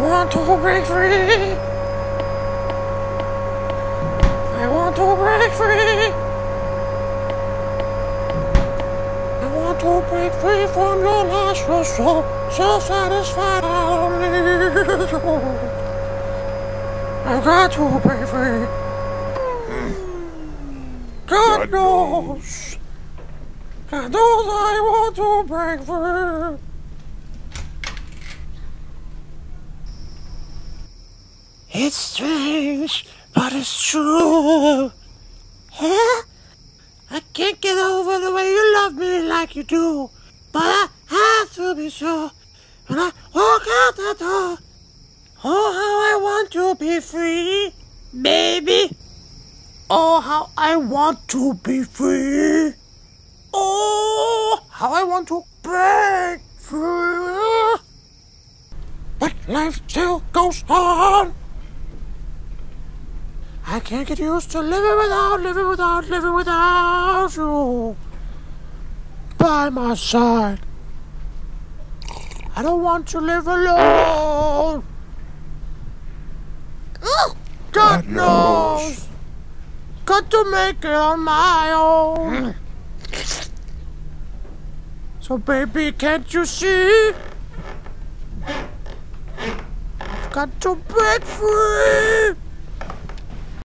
want to break free. I want to break free. I want to break free from your last resort. So satisfied I don't need you. I've got to break free. God knows. God knows I want to break free. It's strange, but it's true. Yeah? I can't get over the way you love me like you do. But I have to be sure when I walk out the door. Oh, how I want to be free, baby. Oh, how I want to be free. Oh, how I want to break free. But life still goes on. I can't get used to living without you by my side. I don't want to live alone. God knows. Got to make it on my own. So baby, can't you see? I've got to break free.